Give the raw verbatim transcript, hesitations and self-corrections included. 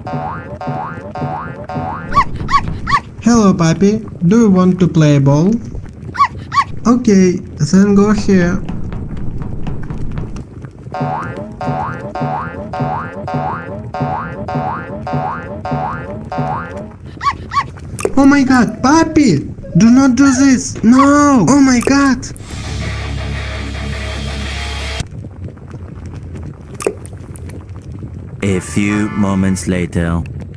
Hello, puppy. Do you want to play ball? Okay, then go here. Oh my god, puppy! Do not do this! No! Oh my god! A few moments later.